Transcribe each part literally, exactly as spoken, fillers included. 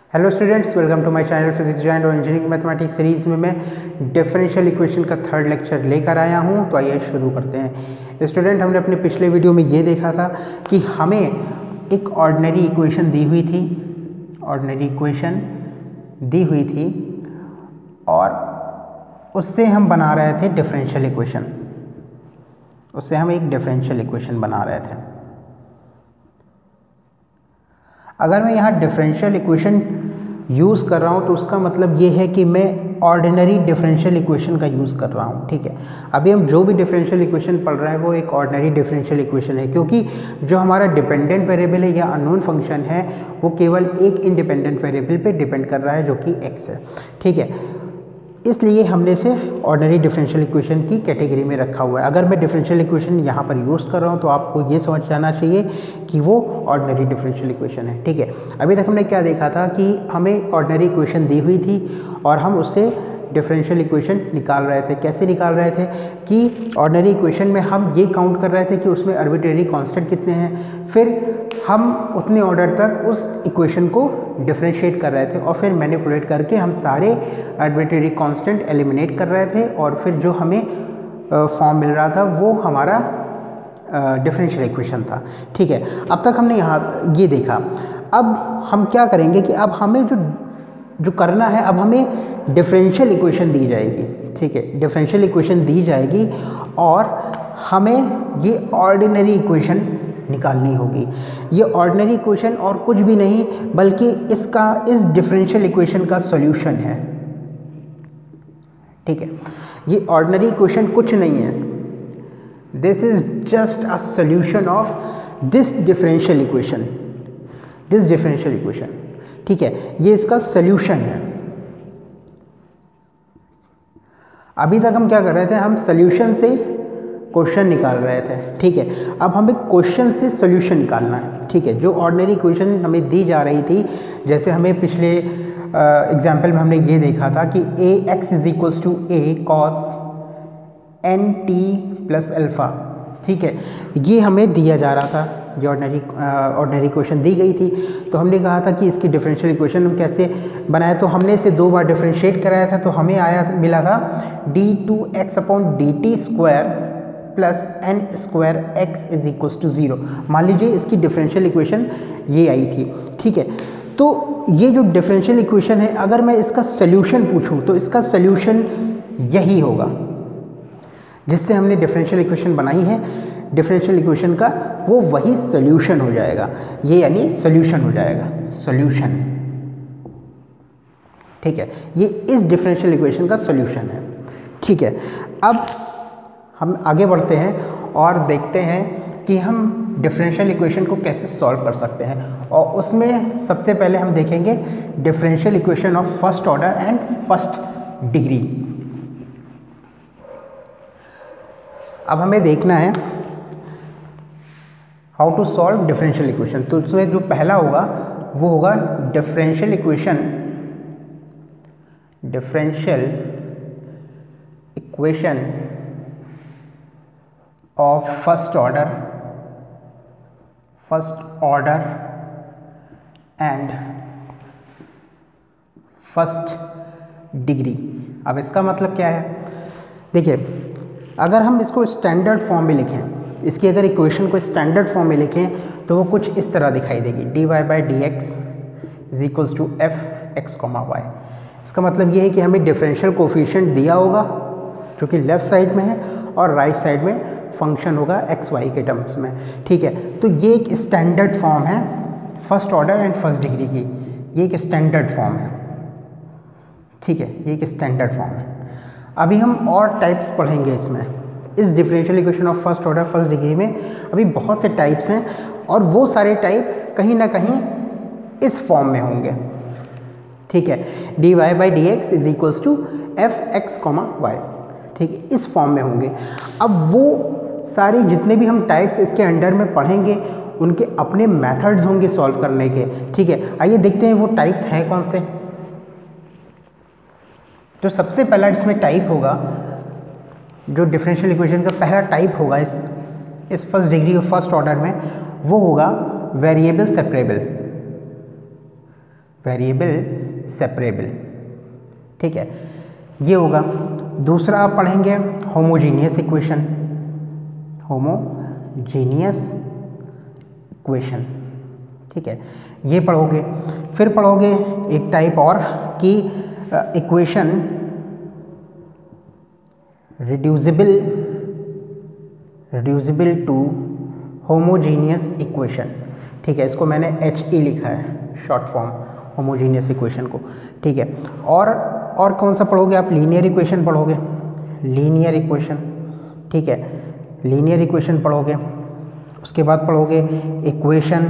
Hello students, welcome to my channel physics joint और engineering mathematics series में मैं differential equation का third lecture लेकर आया हूं। तो आइए शुरू करते हैं। स्टूडेंट, हमने अपने पिछले वीडियो में ये देखा था कि हमें एक ऑर्डिनरी इक्वेशन दी हुई थी ऑर्डिनरी इक्वेशन दी हुई थी और उससे हम बना रहे थे डिफरेंशियल इक्वेशन उससे हम एक डिफरेंशियल इक्वेशन बना रहे थे। अगर मैं यहाँ डिफरेंशियल इक्वेशन यूज़ कर रहा हूँ तो उसका मतलब ये है कि मैं ऑर्डिनरी डिफरेंशियल इक्वेशन का यूज़ कर रहा हूँ। ठीक है, अभी हम जो भी डिफरेंशियल इक्वेशन पढ़ रहे हैं वो एक ऑर्डिनरी डिफरेंशियल इक्वेशन है, क्योंकि जो हमारा डिपेंडेंट वेरिएबल है या अननोन फंक्शन है वो केवल एक इंडिपेंडेंट वेरिएबल पे डिपेंड कर रहा है जो कि एक्स है। ठीक है, इसलिए हमने इसे ऑर्डिनरी डिफरेंशियल इक्वेशन की कैटेगरी में रखा हुआ है। अगर मैं डिफरेंशियल इक्वेशन यहाँ पर यूज़ कर रहा हूँ तो आपको ये समझ जाना चाहिए कि वो ऑर्डिनरी डिफरेंशियल इक्वेशन है। ठीक है, अभी तक हमने क्या देखा था कि हमें ऑर्डिनरी इक्वेशन दी हुई थी और हम उससे डिफरेंशियल इक्वेशन निकाल रहे थे। कैसे निकाल रहे थे कि ऑर्डिनरी इक्वेशन में हम ये काउंट कर रहे थे कि उसमें आर्बिट्रेरी कांस्टेंट कितने हैं, फिर हम उतने ऑर्डर तक उस इक्वेशन को डिफरेंशिएट कर रहे थे और फिर मैनिपुलेट करके हम सारे आर्बिट्रेरी कांस्टेंट एलिमिनेट कर रहे थे और फिर जो हमें फॉर्म मिल रहा था वो हमारा डिफरेंशियल इक्वेशन था। ठीक है, अब तक हमने यहाँ ये देखा। अब हम क्या करेंगे कि अब हमें जो जो करना है, अब हमें डिफरेंशियल इक्वेशन दी जाएगी। ठीक है, डिफरेंशियल इक्वेशन दी जाएगी और हमें ये ऑर्डिनरी इक्वेशन निकालनी होगी। ये ऑर्डिनरी इक्वेशन और कुछ भी नहीं बल्कि इसका इस डिफरेंशियल इक्वेशन का सॉल्यूशन है। ठीक है, ये ऑर्डिनरी इक्वेशन कुछ नहीं है, this is just a solution of this differential equation this differential equation ठीक है, ये इसका सॉल्यूशन है। अभी तक हम क्या कर रहे थे, हम सॉल्यूशन से क्वेश्चन निकाल रहे थे। ठीक है, अब हमें क्वेश्चन से सॉल्यूशन निकालना है। ठीक है, जो ऑर्डिनरी इक्वेशन हमें दी जा रही थी, जैसे हमें पिछले एग्जाम्पल में हमने ये देखा था कि a x is equals to a cos n t plus alpha. ठीक है, ये हमें दिया जा रहा था, ये ऑर्डिनरी ऑर्डिनरी इक्वेशन दी गई थी। तो हमने कहा था कि इसकी डिफरेंशियल इक्वेशन हम कैसे बनाए, तो हमने इसे दो बार डिफरेंशिएट कराया था। तो हमें आया मिला था d two x upon d t square plus n square x is equals to zero. मान लीजिए इसकी डिफरेंशियल इक्वेशन ये आई थी। ठीक है, तो ये जो डिफरेंशियल इक्वेशन है, अगर मैं इसका सॉल्यूशन पूछूं तो इसका सॉल्यूशन यही होगा जिससे हमने डिफरेंशियल इक्वेशन बनाई है। डिफरेंशियल इक्वेशन का वो वही सॉल्यूशन हो जाएगा, ये यानी सॉल्यूशन हो जाएगा, सॉल्यूशन। ठीक है, ये इस डिफरेंशियल इक्वेशन का सॉल्यूशन है। ठीक है, अब हम आगे बढ़ते हैं और देखते हैं कि हम डिफरेंशियल इक्वेशन को कैसे सॉल्व कर सकते हैं। और उसमें सबसे पहले हम देखेंगे differential equation of first order and first degree. अब हमें देखना है how to solve differential equation. तो उसमें जो पहला होगा वो होगा differential equation differential equation of first order first order and first degree. अब इसका मतलब क्या है, देखिए, अगर हम इसको स्टैंडर्ड फॉर्म में लिखें, इसकी अगर इक्वेशन को स्टैंडर्ड फॉर्म में लिखें तो वो कुछ इस तरह दिखाई देगी, d y by d x is equals to f x comma y. इसका मतलब ये है कि हमें डिफरेंशियल कोफिशिएंट दिया होगा जो कि लेफ्ट साइड में है और राइट साइड में फंक्शन होगा एक्स वाई के टर्म्स में। ठीक है, तो ये एक स्टैंडर्ड फॉर्म है first order and first degree की, ये एक स्टैंडर्ड फॉर्म है। ठीक है, ये एक स्टैंडर्ड फॉर्म है। अभी हम और टाइप्स पढ़ेंगे इसमें, इस differential equation of first order first degree में अभी बहुत से टाइप्स हैं और वो सारे टाइप कहीं ना कहीं इस फॉर्म में होंगे। ठीक है, d y by d x is equals to f x comma y. ठीक है, इस फॉर्म में होंगे। अब वो सारे जितने भी हम टाइप्स इसके अंडर में पढ़ेंगे उनके अपने मेथड्स होंगे सॉल्व करने के। ठीक है, आइए देखते हैं वो टाइप्स हैं कौन से। जो सबसे पहला इसमें टाइप होगा, जो डिफरेंशियल इक्वेशन का पहला टाइप होगा इस इस फर्स्ट डिग्री और फर्स्ट ऑर्डर में, वो होगा वेरिएबल सेपरेबल वेरिएबल सेपरेबल, ठीक है, ये होगा। दूसरा आप पढ़ेंगे होमोजीनियस इक्वेशन, होमोजीनियस इक्वेशन, ठीक है, ये पढ़ोगे। फिर पढ़ोगे एक टाइप और कि equation reducible reducible to homogeneous equation, ठीक है, इसको मैंने एच ई लिखा है शॉर्ट फॉर्म होमोजीनियस इक्वेशन को, ठीक है। और और कौन सा पढ़ोगे आप? लीनियर इक्वेशन पढ़ोगे, लीनियर इक्वेशन, ठीक है, लीनियर इक्वेशन पढ़ोगे। उसके बाद पढ़ोगे equation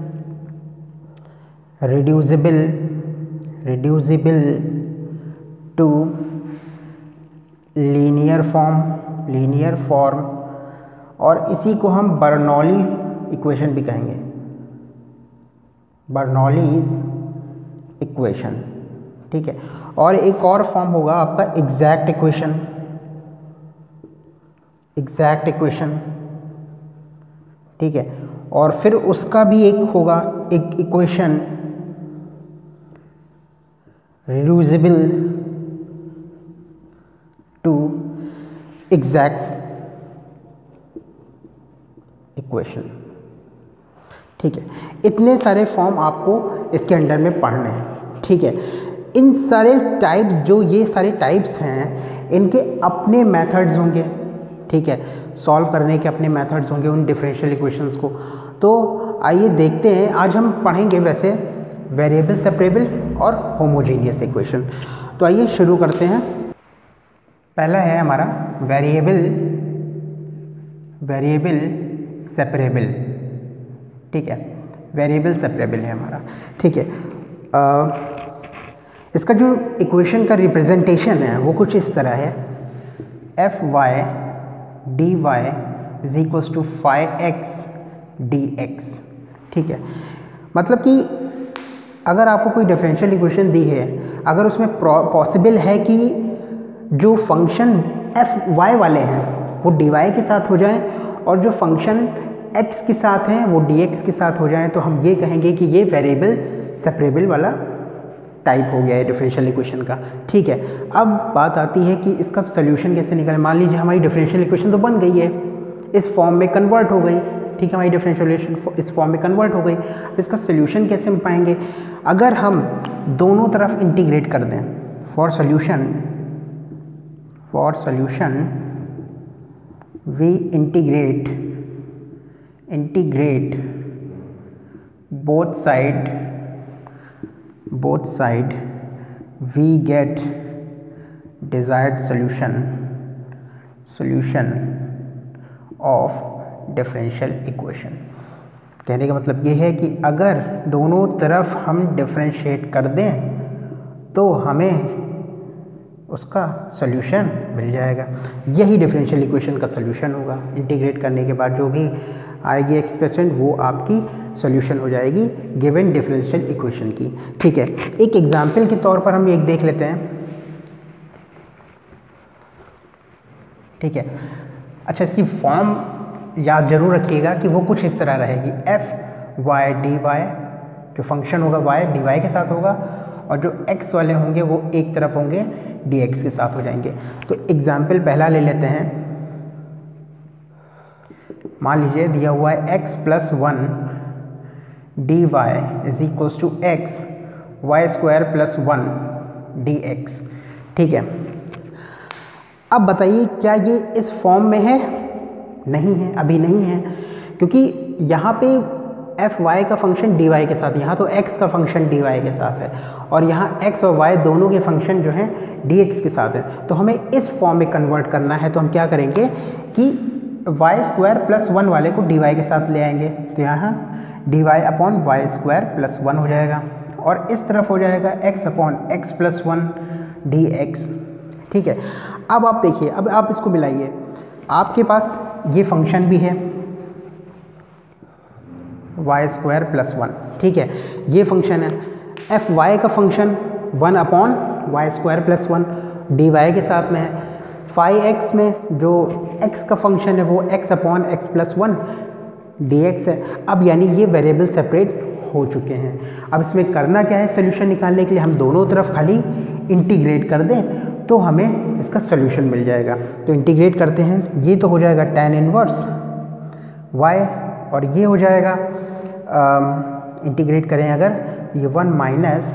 reducible reducible to linear form, linear form, और इसी को हम बर्नौली इक्वेशन भी कहेंगे, बर्नौलीज इक्वेशन, ठीक है। और एक और फॉर्म होगा आपका एग्जैक्ट इक्वेशन, एग्जैक्ट इक्वेशन, ठीक है। और फिर उसका भी एक होगा एक equation reducible to exact equation, ठीक है। इतने सारे फॉर्म आपको इसके अंडर में पढ़ने हैं, ठीक है। इन सारे टाइप्स, जो ये सारे टाइप्स हैं, इनके अपने मेथड्स होंगे, ठीक है, सॉल्व करने के अपने मेथड्स होंगे उन डिफरेंशियल इक्वेशंस को। तो आइए देखते हैं, आज हम पढ़ेंगे वैसे वेरिएबल सेपरेबल और होमोजीनियस इक्वेशन। तो आइए शुरू करते हैं। पहला है हमारा वेरिएबल वेरिएबल सेपरेबल, ठीक है, वेरिएबल सेपरेबल है हमारा, ठीक है। आ, इसका जो इक्वेशन का रिप्रेजेंटेशन है वो कुछ इस तरह है, f y d y is equals to five x d x, ठीक है। मतलब कि अगर आपको कोई डिफरेंशियल इक्वेशन दी है, अगर उसमें पॉसिबल है कि जो फंक्शन एफ वाई वाले हैं वो डी वाई के साथ हो जाएं और जो फंक्शन एक्स के साथ हैं वो डी एक्स के साथ हो जाएं, तो हम ये कहेंगे कि ये वेरिएबल सेपरेबल वाला टाइप हो गया है डिफरेंशियल इक्वेशन का, ठीक है। अब बात आती है कि इसका सोल्यूशन कैसे निकले। मान लीजिए हमारी डिफरेंशियल इक्वेशन तो बन गई है, इस फॉर्म में कन्वर्ट हो गई, ठीक है, हमारी डिफरेंशियल इक्वेशन इस फॉर्म में कन्वर्ट हो गई। अब इसका सोल्यूशन कैसे हम पाएंगे? अगर हम दोनों तरफ इंटीग्रेट कर दें, for solution for solution we integrate integrate both side both side we get desired solution solution of differential equation। कहने का मतलब ये है कि अगर दोनों तरफ हम डिफरेंशिएट कर दें तो हमें उसका सॉल्यूशन मिल जाएगा। यही डिफरेंशियल इक्वेशन का सॉल्यूशन होगा। इंटीग्रेट करने के बाद जो भी आएगी एक्सप्रेशन वो आपकी सॉल्यूशन हो जाएगी गिवन डिफरेंशियल इक्वेशन की, ठीक है। एक एग्जांपल के तौर पर हम एक देख लेते हैं, ठीक है। अच्छा, इसकी फॉर्म याद जरूर रखिएगा कि वो कुछ इस तरह रहेगी, एफ वाई डी वाई, जो फंक्शन होगा वाई डी वाई के साथ होगा और जो एक्स वाले होंगे वो एक तरफ होंगे डी एक्स के साथ हो जाएंगे। तो एग्जाम्पल पहला ले लेते हैं। मान लीजिए दिया हुआ है x plus one d y is equals to x y square plus one d x, ठीक है। अब बताइए क्या ये इस फॉर्म में है? नहीं है, अभी नहीं है, क्योंकि यहाँ पे एफ वाई का फंक्शन डी वाई के साथ, यहाँ तो एक्स का फंक्शन डी वाई के साथ है और यहाँ एक्स और वाई दोनों के फंक्शन जो हैं डी एक्स के साथ है। तो हमें इस फॉर्म में कन्वर्ट करना है, तो हम क्या करेंगे कि वाई स्क्वायर प्लस वन वाले को डी वाई के साथ ले आएंगे, तो यहाँ d y upon y square plus one हो जाएगा और इस तरफ हो जाएगा x upon x plus one d x, ठीक है। अब आप देखिए, अब आप इसको मिलाइए, आपके पास ये फंक्शन भी है वाई स्क्वायर प्लस वन, ठीक है, ये फंक्शन है। एफ वाई का function one upon y square plus one d y के साथ में है। फाइव एक्स में जो एक्स का फंक्शन है वो x upon x plus one d x है। अब यानी ये वेरिएबल सेपरेट हो चुके हैं। अब इसमें करना क्या है, सोल्यूशन निकालने के लिए हम दोनों तरफ खाली इंटीग्रेट कर दें तो हमें इसका सोल्यूशन मिल जाएगा। तो इंटीग्रेट करते हैं, ये तो हो जाएगा tan इनवर्स y और ये हो जाएगा इंटीग्रेट करें अगर ये one minus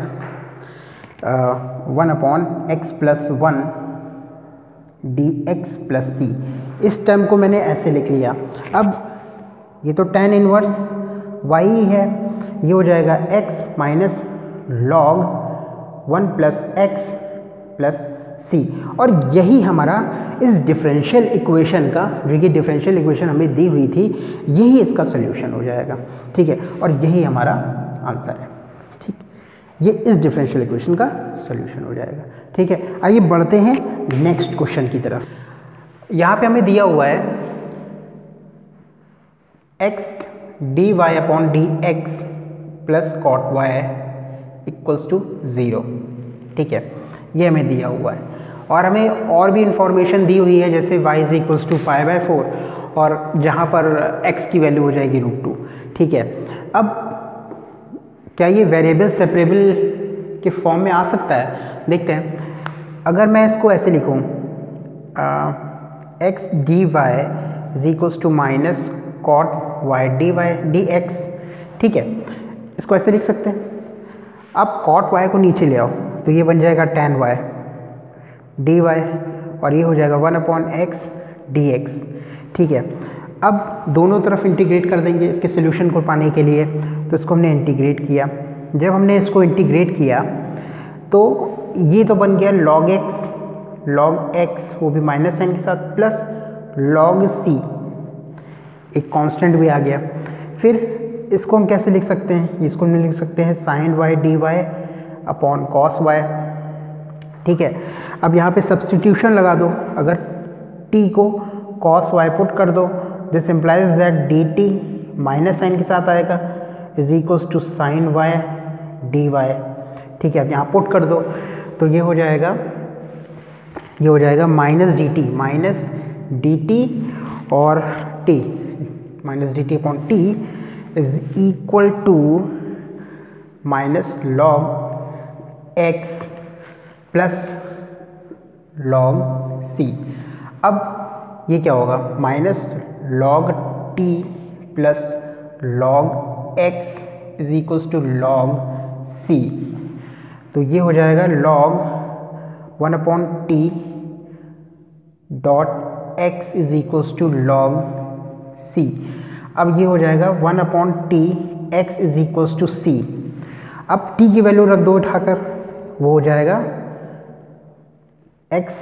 one upon x plus one d x plus c. इस टर्म को मैंने ऐसे लिख लिया। अब ये तो tan इनवर्स y है, ये हो जाएगा x minus log one plus x plus c. और यही हमारा इस डिफरेंशियल इक्वेशन का, जो ये डिफरेंशियल इक्वेशन हमें दी हुई थी, यही इसका सोल्यूशन हो जाएगा। ठीक है, और यही हमारा आंसर है। ठीक, ये इस डिफरेंशियल इक्वेशन का सोल्यूशन हो जाएगा। ठीक है, आइए बढ़ते हैं नेक्स्ट क्वेश्चन की तरफ। यहाँ पे हमें दिया हुआ है x d y upon d x plus cot y equals to zero. ठीक है, ये हमें दिया हुआ है और हमें और भी इंफॉर्मेशन दी हुई है, जैसे y is equals to pi by four और जहाँ पर x की वैल्यू हो जाएगी रूट टू। ठीक है, अब क्या ये वेरिएबल सेपरेबल के फॉर्म में आ सकता है? देखते हैं। अगर मैं इसको ऐसे लिखूँ x d y is equals to minus cot y d y d x. ठीक है, इसको ऐसे लिख सकते हैं। अब कॉट वाई को नीचे ले आओ तो ये बन जाएगा tan y डी वाई और ये हो जाएगा one upon x d x. ठीक है, अब दोनों तरफ इंटीग्रेट कर देंगे इसके सोल्यूशन को पाने के लिए। तो इसको हमने इंटीग्रेट किया। जब हमने इसको इंटीग्रेट किया तो ये तो बन गया log x log x, वो भी माइनस साइन के साथ, प्लस log c, एक कांस्टेंट भी आ गया। फिर इसको हम कैसे लिख सकते हैं? इसको हम लिख सकते हैं sine y d y upon cos y. ठीक है, अब यहाँ पे सब्सटीट्यूशन लगा दो। अगर t को कॉस वाई पुट कर दो, this implies that d t minus sine के साथ आएगा is equals to sine y d y. ठीक है, अब यहाँ पुट कर दो तो ये हो जाएगा ये हो जाएगा minus d t minus d t और t minus d t upon t is equal to minus log x plus log c. अब ये क्या होगा? Minus log t plus log x is equals to log c. तो ये हो जाएगा log one upon t dot x is equals to log c. अब ये हो जाएगा one upon t x is equals to c. अब t की वैल्यू रख दो उठाकर, वो हो जाएगा x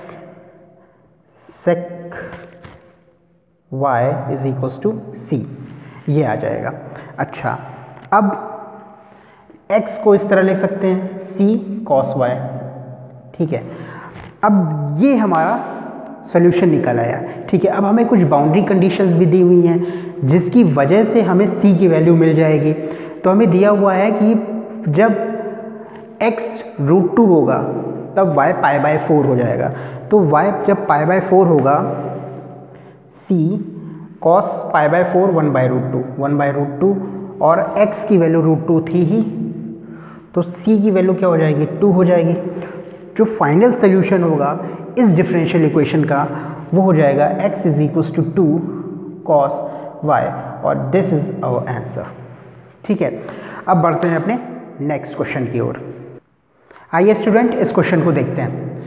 sec y is equals to c, ये आ जाएगा। अच्छा, अब x को इस तरह लिख सकते हैं c cos y। ठीक है, अब ये हमारा सोल्यूशन निकल आया। ठीक है, अब हमें कुछ बाउंड्री कंडीशंस भी दी हुई हैं जिसकी वजह से हमें c की वैल्यू मिल जाएगी। तो हमें दिया हुआ है कि जब x रूट टू होगा तब y पाई बाय फोर हो जाएगा। तो y जब पाई बाय फोर होगा, c cos pi by four one by root two one by root two और x की वैल्यू रूट टू थी ही, तो c की वैल्यू क्या हो जाएगी? टू हो जाएगी। जो फाइनल सोल्यूशन होगा इस डिफरेंशियल इक्वेशन का वो हो जाएगा x is equals to two cos y और दिस इज आवर आंसर। ठीक है, अब बढ़ते हैं अपने नेक्स्ट क्वेश्चन की ओर। आइए स्टूडेंट, इस क्वेश्चन को देखते हैं।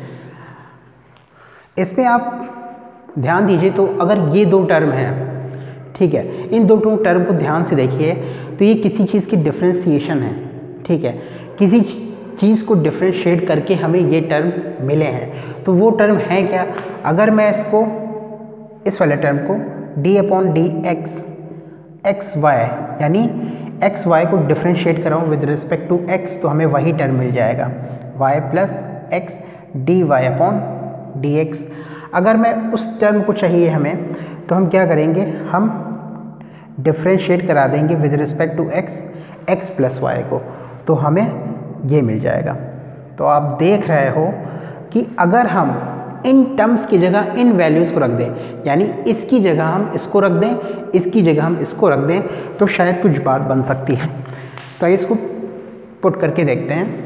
इसमें आप ध्यान दीजिए तो अगर ये दो टर्म हैं, ठीक है, इन दो टर्म को ध्यान से देखिए तो ये किसी चीज़ की डिफ्रेंसिएशन है। ठीक है, किसी चीज़ को डिफ्रेंशिएट करके हमें ये टर्म मिले हैं। तो वो टर्म है क्या? अगर मैं इसको इस वाले टर्म को d upon d x x y यानी एक्स वाई को डिफ्रेंशिएट कराऊँ विद रिस्पेक्ट टू एक्स, तो हमें वही टर्म मिल जाएगा y plus x d y upon d x. अगर मैं उस टर्म को चाहिए हमें, तो हम क्या करेंगे? हम डिफ्रेंशिएट करा देंगे with respect to x x plus y को, तो हमें ये मिल जाएगा। तो आप देख रहे हो कि अगर हम इन टर्म्स की जगह इन वैल्यूज़ को रख दें, यानी इसकी जगह हम इसको रख दें, इसकी जगह हम इसको रख दें, तो शायद कुछ बात बन सकती है। तो इसको पुट करके देखते हैं।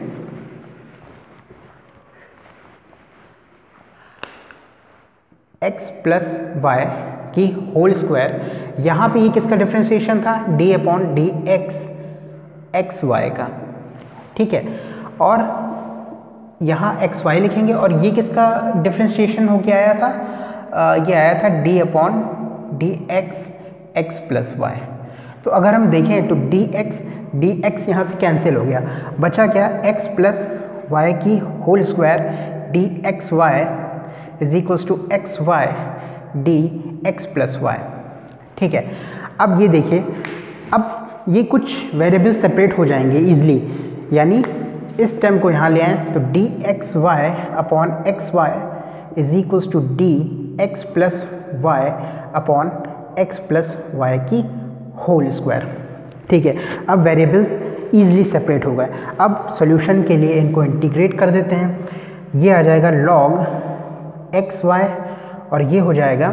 x प्लस वाई की होल स्क्वायर, यहाँ पे ये किसका डिफ्रेंशिएशन था, d upon d x x y का, ठीक है। और यहाँ एक्स वाई लिखेंगे और ये किसका डिफ्रेंशिएशन होके आया था, आ, ये आया था d upon d x x plus y. तो अगर हम देखें तो डी एक्स डी एक्स यहाँ से कैंसिल हो गया, बचा क्या, x प्लस वाई की whole square d x y is equals to x y d x plus y, ठीक है। अब ये देखिए, अब ये कुछ वेरिएबल सेपरेट हो जाएंगे इजली, यानी इस टर्म को यहाँ ले आएँ तो d x y upon x y is equals to d x plus y upon x plus y की होल स्क्वायर, ठीक है। अब वेरिएबल्स ईजिली सेपरेट हो गए। अब सॉल्यूशन के लिए इनको इंटीग्रेट कर देते हैं, ये आ जाएगा लॉग एक्स वाई और ये हो जाएगा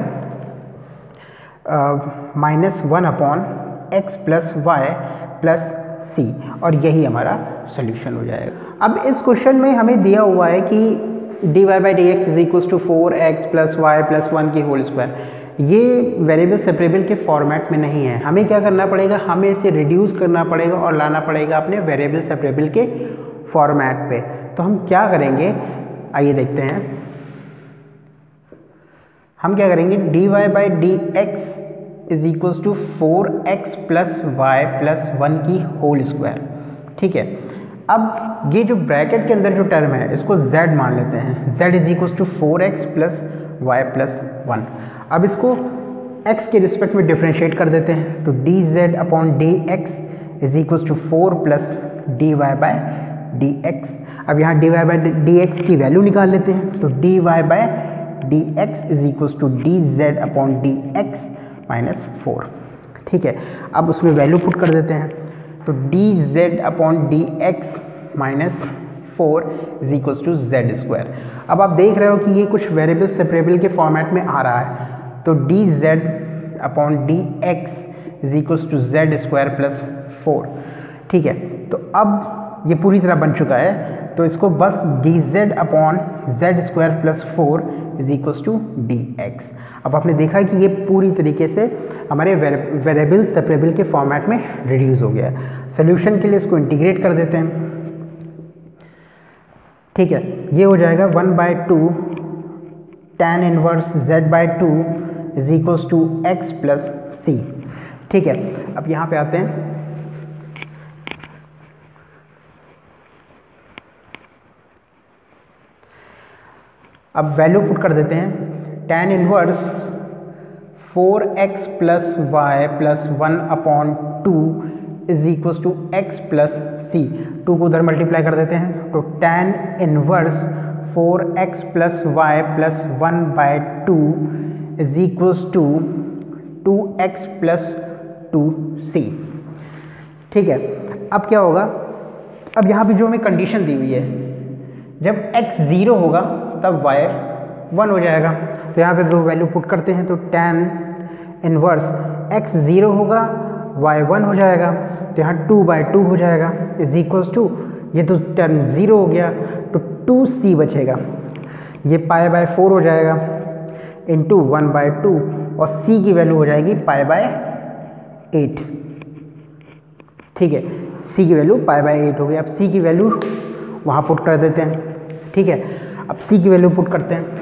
minus one upon x plus y plus c, और यही हमारा सॉल्यूशन हो जाएगा। अब इस क्वेश्चन में हमें दिया हुआ है कि d y by d x is equals to four x plus y plus one की होल स्क्वायर। ये वेरिएबल सेपरेबल के फॉर्मेट में नहीं है, हमें क्या करना पड़ेगा, हमें इसे रिड्यूस करना पड़ेगा और लाना पड़ेगा अपने वेरिएबल सेपरेबल के फॉर्मेट पे। तो हम क्या करेंगे, आइए देखते हैं। हम क्या करेंगे, d y by d x is equals to four x plus y plus one की होल स्क्वायर, ठीक है। अब ये जो ब्रैकेट के अंदर जो टर्म है इसको z मान लेते हैं, z is equals to four x plus y plus one. अब इसको x के रिस्पेक्ट में डिफ्रेंशिएट कर देते हैं, तो d z upon d x is equals to four plus d y by d x. अब यहाँ d y by d x की वैल्यू निकाल लेते हैं, तो d y by d x is equals to d z upon d x minus four, ठीक है। अब उसमें वैल्यू पुट कर देते हैं, तो d z upon d x minus four is equals to z square. अब आप देख रहे हो कि ये कुछ वेरिएबल सेपरेबल के फॉर्मेट में आ रहा है, तो d z upon d x is equals to z square plus four, ठीक है। तो अब ये पूरी तरह बन चुका है, तो इसको बस d z upon z square plus four is equals to d x. अब आपने देखा कि ये पूरी तरीके से हमारे वेरिएबल सेपरेबल के फॉर्मेट में रिड्यूस हो गया है। सोल्यूशन के लिए इसको इंटीग्रेट कर देते हैं, ठीक है। ये हो जाएगा one by two tan inverse z by two is equals to x plus c, ठीक है। अब यहाँ पे आते हैं, अब वैल्यू पुट कर देते हैं, tan inverse four x plus y plus one upon two is equals to x plus c. Two को उधर मल्टीप्लाई कर देते हैं, तो tan inverse four x plus y plus one by two is equals to two x plus two c, ठीक है। अब क्या होगा, अब यहाँ पे जो हमें कंडीशन दी हुई है, जब x ज़ीरो होगा तब y वन हो जाएगा, तो यहाँ पे वो वैल्यू पुट करते हैं, तो टेन इनवर्स x ज़ीरो होगा y वन हो जाएगा, तो यहाँ टू बाई टू हो जाएगा इज इक्वल्स टू, ये तो टर्म ज़ीरो हो गया तो टू सी बचेगा, ये पाई बाय फोर हो जाएगा इंटू वन बाई टू, और c की वैल्यू हो जाएगी पाई बाय एट, ठीक है। c की वैल्यू पाई बाय एट हो गई। अब c की वैल्यू वहाँ पुट कर देते हैं, ठीक है। अब c की वैल्यू पुट करते हैं,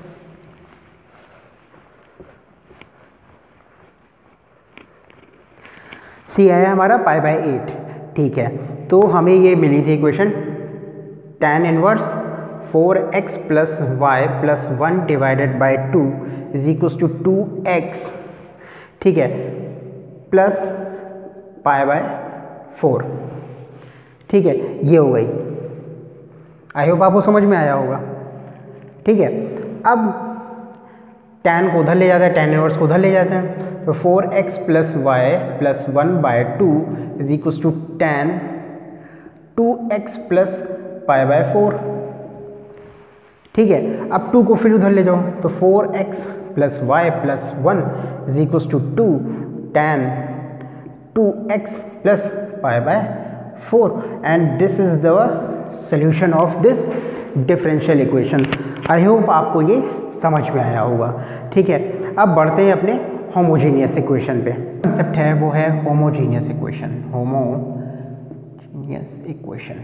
c आया हमारा पाई बाय एट, ठीक है। तो हमें ये मिली थी equation tan inverse four x plus y plus one divided by two is equals to two x, ठीक है, प्लस पाई बाय फोर, ठीक है। ये हो गई, आई होप आपको समझ में आया होगा, ठीक है। अब टेन को उधर ले जाते हैं, टेन इनवर्स को उधर ले जाते हैं, तो four x plus y plus one by two is equals to tan two x plus pi by four, ठीक है। अब टू को फिर उधर ले जाओ, तो four x plus y plus one is equals to two tan two x plus pi by four and this is the solution of this differential equation. I hope आपको ये समझ में आया होगा। ठीक है, अब बढ़ते हैं अपने होमोजीनियस इक्वेशन पे। कंसेप्ट है वो है होमोजीनियस इक्वेशन, होमोजीनियस इक्वेशन।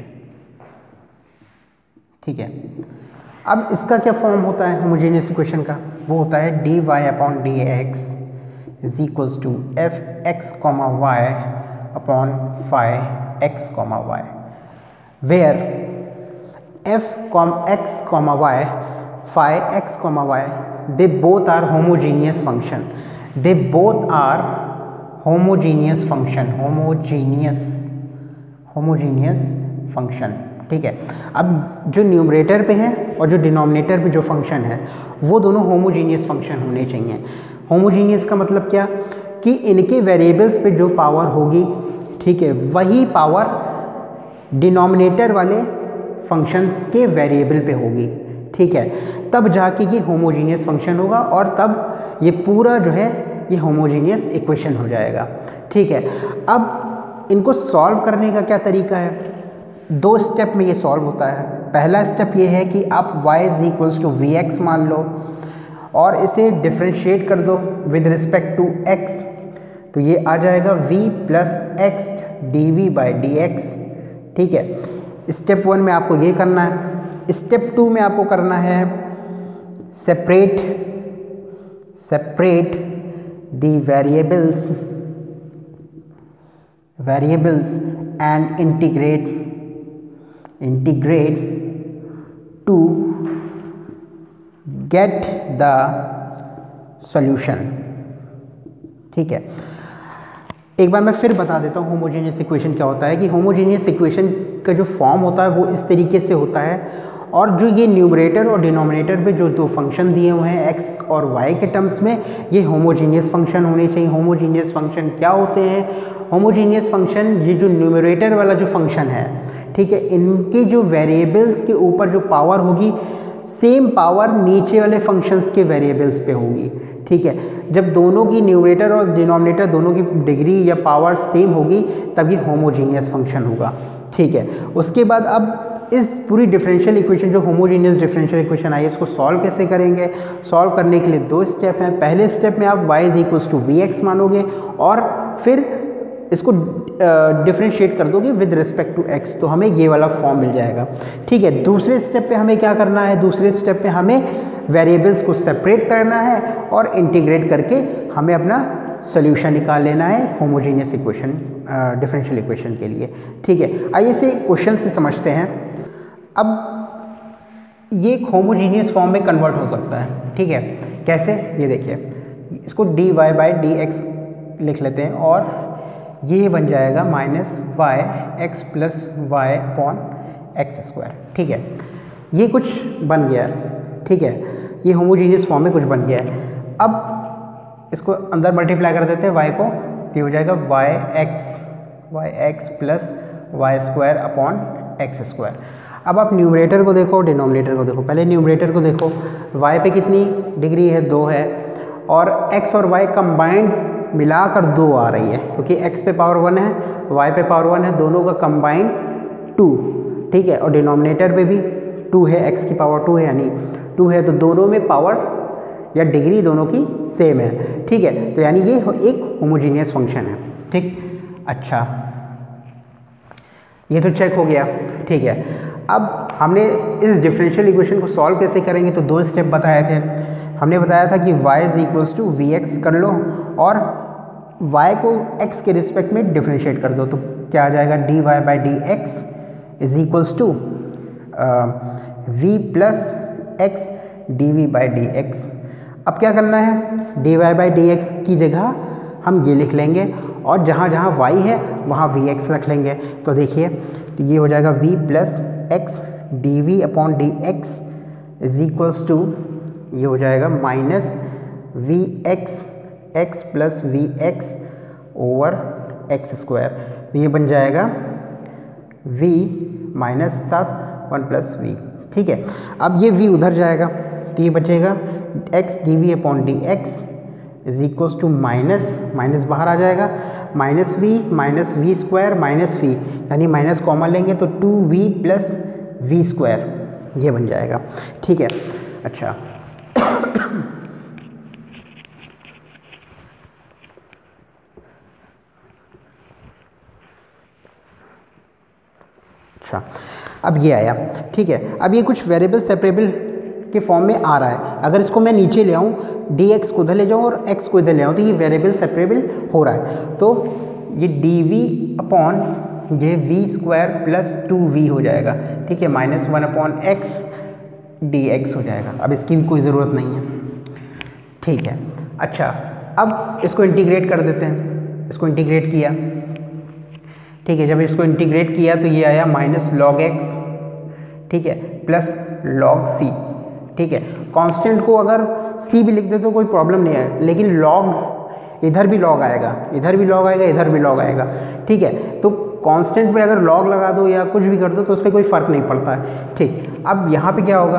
ठीक है, अब इसका क्या फॉर्म होता है होमोजीनियस इक्वेशन का? वो होता है d y upon d x is equals to f x comma y upon phi x comma y, where f comma x comma y phi x comma y they both are homogeneous function, they both are homogeneous function, homogeneous homogeneous function। ठीक है, अब जो numerator पे है और जो denominator पे जो फंक्शन है वो दोनों होमोजीनियस फंक्शन होने चाहिए। होमोजीनियस का मतलब क्या कि इनके वेरिएबल्स पे जो पावर होगी, ठीक है, वही पावर डिनोमिनेटर वाले फंक्शन के वेरिएबल पे होगी। ठीक है, तब जाके ये होमोजीनियस फंक्शन होगा और तब ये पूरा जो है ये होमोजीनियस इक्वेशन हो जाएगा। ठीक है, अब इनको सॉल्व करने का क्या तरीका है? दो स्टेप में ये सॉल्व होता है। पहला स्टेप ये है कि आप y is equals to v x मान लो और इसे डिफ्रेंशिएट कर दो विद रिस्पेक्ट टू x, तो ये आ जाएगा v plus x d v by d x. ठीक है, स्टेप वन में आपको ये करना है। स्टेप टू में आपको करना है separate separate the variables variables and integrate integrate to get the solution. ठीक है, एक बार मैं फिर बता देता हूँ होमोजेनियस इक्वेशन क्या होता है। कि होमोजेनियस इक्वेशन का जो फॉर्म होता है वो इस तरीके से होता है, और जो ये न्यूमरेटर और डिनोमिनेटर पे जो दो फंक्शन दिए हुए हैं एक्स और वाई के टर्म्स में, ये होमोजीनियस फंक्शन होने चाहिए। होमोजीनियस फंक्शन क्या होते हैं? होमोजीनियस फंक्शन ये जो न्यूमरेटर वाला जो फंक्शन है, ठीक है, इनके जो वेरिएबल्स के ऊपर जो पावर होगी सेम पावर नीचे वाले फंक्शंस के वेरिएबल्स पे होगी। ठीक है, जब दोनों की न्यूमरेटर और डिनोमिनेटर दोनों की डिग्री या पावर सेम होगी तब ये होमोजीनियस फंक्शन होगा। ठीक है, उसके बाद अब इस पूरी डिफरेंशियल इक्वेशन जो होमोजीनियस डिफरेंशियल इक्वेशन आई है उसको सॉल्व कैसे करेंगे? सॉल्व करने के लिए दो स्टेप हैं। पहले स्टेप में आप y is equals to v x मानोगे और फिर इसको डिफरेंशिएट कर दोगे विद रिस्पेक्ट टू x, तो हमें ये वाला फॉर्म मिल जाएगा। ठीक है, दूसरे स्टेप पे हमें क्या करना है? दूसरे स्टेप पे हमें वेरिएबल्स को सेपरेट करना है और इंटीग्रेट करके हमें अपना सोल्यूशन निकाल लेना है होमोजीनियस इक्वेशन डिफरेंशियल इक्वेशन के लिए। ठीक है, आइए इसे क्वेश्चन से समझते हैं। अब ये एक होमोजीनियस फॉर्म में कन्वर्ट हो सकता है। ठीक है, कैसे? ये देखिए, इसको d y by d x लिख लेते हैं और ये बन जाएगा minus y x plus y upon x square. ठीक है, ये कुछ बन गया। ठीक है, ये होमोजीनियस फॉर्म में कुछ बन गया है। अब इसको अंदर मल्टीप्लाई कर देते हैं y को, ये हो जाएगा y x y x plus y square upon x square. अब आप न्यूमरेटर को देखो, डिनोमिनेटर को देखो। पहले न्यूमरेटर को देखो, y पे कितनी डिग्री है? दो है, और x और y कंबाइंड मिलाकर दो आ रही है, क्योंकि x पे पावर वन है, y पे पावर वन है, दोनों का कंबाइंड टू। ठीक है, और डिनोमिनेटर पे भी टू है, x की पावर टू है यानी टू है, तो दोनों में पावर या डिग्री दोनों की सेम है। ठीक है, तो यानी ये एक होमोजीनियस फंक्शन है। ठीक, अच्छा, ये तो चेक हो गया। ठीक है, अब हमने इस डिफरेंशियल इक्वेशन को सॉल्व कैसे करेंगे, तो दो स्टेप बताए थे। हमने बताया था कि y is equals to v x कर लो और y को x के रिस्पेक्ट में डिफरेंशिएट कर दो, तो क्या आ जाएगा? D y by d x is equals to v plus x d v by d x. अब क्या करना है? D y by d x की जगह हम ये लिख लेंगे और जहाँ जहाँ y है वहाँ वी एक्स रख लेंगे। तो देखिए, तो ये हो जाएगा v plus x d v upon d x is equals to, ये हो जाएगा minus v x x plus v x over x square. तो ये बन जाएगा v माइनस सात वन प्लस वी। ठीक है, अब ये v उधर जाएगा तो ये बचेगा x d v upon d x is equals to minus, minus बाहर आ जाएगा, minus v minus v square minus v, यानी माइनस कॉमन लेंगे तो two v plus v square, ये बन जाएगा। ठीक है, अच्छा अच्छा अब ये आया। ठीक है, अब ये कुछ वेरिएबल सेपरेबल के फॉर्म में आ रहा है। अगर इसको मैं नीचे ले आऊँ, डी एक्स को इधर ले जाऊँ और एक्स को इधर ले आऊँ, तो ये वेरिएबल सेपरेबल हो रहा है। तो ये डी वी अपॉन ये v square plus two v हो जाएगा। ठीक है, minus one upon x d x हो जाएगा। अब इसकी भी कोई ज़रूरत नहीं है। ठीक है, अच्छा अब इसको इंटीग्रेट कर देते हैं। इसको इंटीग्रेट किया, ठीक है, जब इसको इंटीग्रेट किया तो ये आया माइनस लॉग एक्स, ठीक है, प्लस लॉग सी। ठीक है, कांस्टेंट को अगर सी भी लिख दे तो कोई प्रॉब्लम नहीं है, लेकिन लॉग इधर भी लॉग आएगा, इधर भी लॉग आएगा, इधर भी लॉग आएगा। ठीक है, तो कांस्टेंट पे अगर लॉग लगा दो या कुछ भी कर दो तो उस पर कोई फ़र्क नहीं पड़ता है। ठीक, अब यहाँ पे क्या होगा,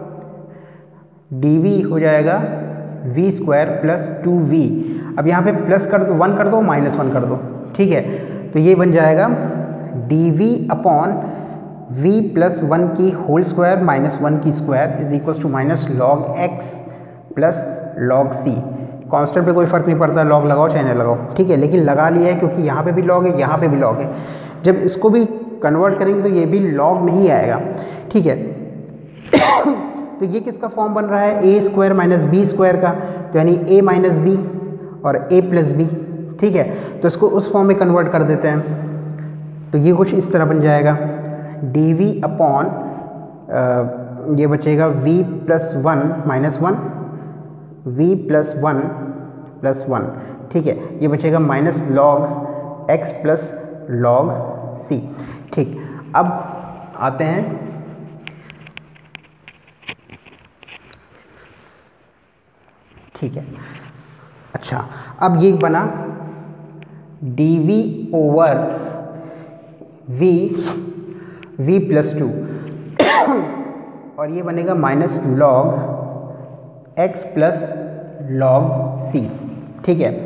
डी वी हो जाएगा v square plus two v. अब यहाँ पे प्लस कर दो, वन कर दो, माइनस वन कर दो। ठीक है, तो ये बन जाएगा d v upon v plus one की होल स्क्वायर माइनस वन की square is equals to minus log x plus log c. Constant पे कोई फ़र्क नहीं पड़ता, लॉग लगाओ चाहे ना लगाओ। ठीक है, लेकिन लगा लिया है क्योंकि यहाँ पे भी लॉग है, यहाँ पे भी लॉग है। जब इसको भी कन्वर्ट करेंगे तो ये भी लॉग में ही आएगा। ठीक है तो ये किसका फॉर्म बन रहा है, a square minus b square का, तो यानी ए माइनस बी और ए प्लस बी। ठीक है, तो इसको उस फॉर्म में कन्वर्ट कर देते हैं, तो ये कुछ इस तरह बन जाएगा, डी वी अपॉन ये बचेगा v plus one minus one, v plus one plus one. ठीक है, ये बचेगा minus log x plus log c. ठीक, अब आते हैं ठीक है, अच्छा अब ये बना d v over v v plus two और ये बनेगा minus log x plus log c. ठीक है,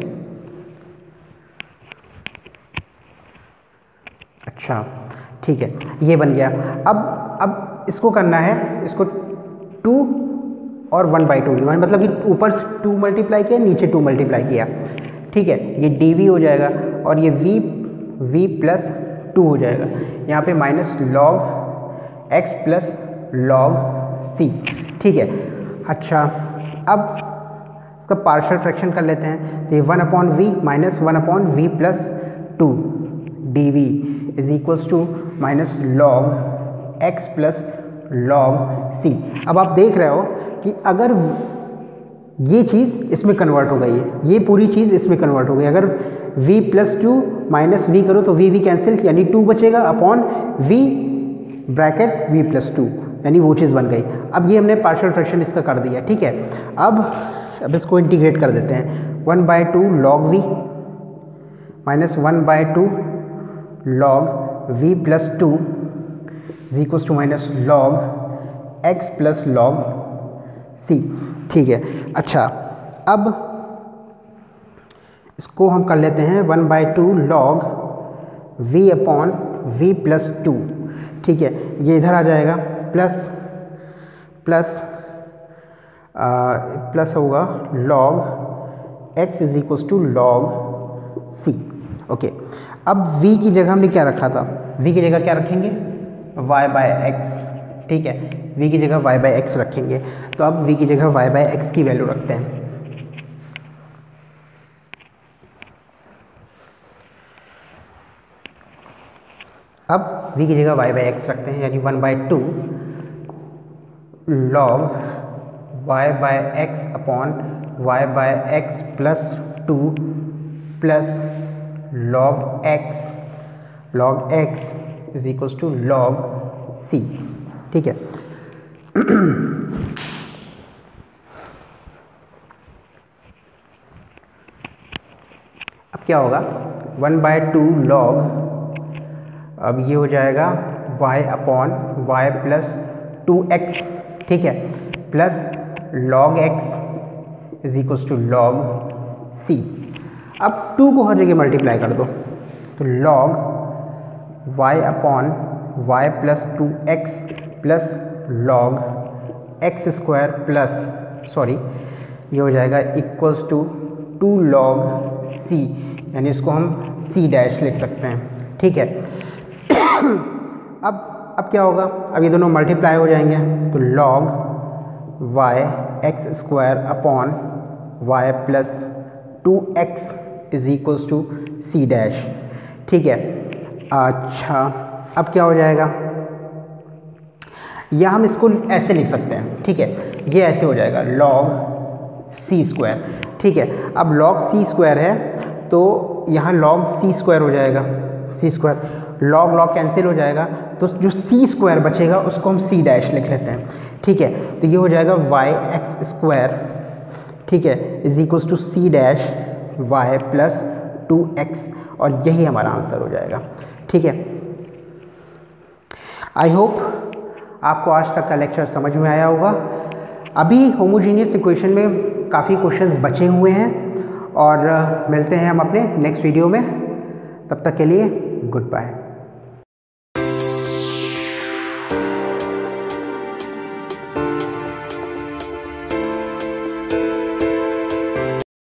अच्छा ठीक है, ये बन गया। अब अब इसको करना है, इसको टू और वन बाई टू, मतलब कि ऊपर से टू मल्टीप्लाई किया, नीचे टू मल्टीप्लाई किया। ठीक है, ये डी वी हो जाएगा और ये वी वी प्लस टू हो जाएगा। यहाँ पे minus log x plus log c. ठीक है, अच्छा अब इसका पार्शियल फ्रैक्शन कर लेते हैं, तो ये one upon v minus one upon v plus two d v is equals to minus log x plus log c. अब आप देख रहे हो कि अगर ये चीज़ इसमें कन्वर्ट हो गई है, ये पूरी चीज़ इसमें कन्वर्ट हो गई। अगर v plus two minus v करो तो v v कैंसिल, यानी टू बचेगा upon v bracket v plus two, यानी वो चीज़ बन गई। अब ये हमने पार्शियल फ्रैक्शन इसका कर दिया। ठीक है, अब अब इसको इंटीग्रेट कर देते हैं, one by two log v minus one by two log v plus two is equals to minus log x plus log c. ठीक है, अच्छा अब इसको हम कर लेते हैं one by two log v upon v plus two. ठीक है, ये इधर आ जाएगा, प्लस प्लस आ, प्लस होगा log x is equals to log c. Okay, अब v की जगह हमने क्या रखा था, v की जगह क्या रखेंगे, y बाय एक्स। ठीक है, v की जगह y बाय एक्स रखेंगे, तो अब v की जगह y बाय एक्स की वैल्यू रखते हैं। अब v की जगह y बाय एक्स रखते हैं, यानी one by two log y by x upon y by x plus two plus log x log x is equals to log c. ठीक है, अब क्या होगा, वन बाय टू लॉग, अब ये हो जाएगा y upon y plus two x. ठीक है, plus log x is equals to log c. अब टू को हर जगह मल्टीप्लाई कर दो, तो log y upon y plus two x plus log x square plus sorry ये हो जाएगा equals to two log c, यानी इसको हम सी डैश लिख सकते हैं। ठीक है। अब अब क्या होगा, अब ये दोनों मल्टीप्लाई हो जाएंगे, तो log y x square upon y plus two x is equals to c dash. ठीक है। अच्छा, अब क्या हो जाएगा, या हम इसको ऐसे लिख सकते हैं। ठीक है, ये ऐसे हो जाएगा लॉग सी स्क्वायर। ठीक है, अब लॉग सी स्क्वायर है तो यहाँ लॉग सी स्क्वायर हो जाएगा, c square, log log cancel हो जाएगा, तो जो सी स्क्वायर बचेगा उसको हम सी डैश लिख लेते हैं। ठीक है, तो ये हो जाएगा वाई एक्स स्क्वायर, ठीक है, is equals to c dash y plus two x, और यही हमारा आंसर हो जाएगा। ठीक है, आई होप आपको आज तक का लेक्चर समझ में आया होगा। अभी होमोजीनियस इक्वेशन में काफ़ी क्वेश्चंस बचे हुए हैं, और मिलते हैं हम अपने नेक्स्ट वीडियो में। तब तक के लिए गुड बाय।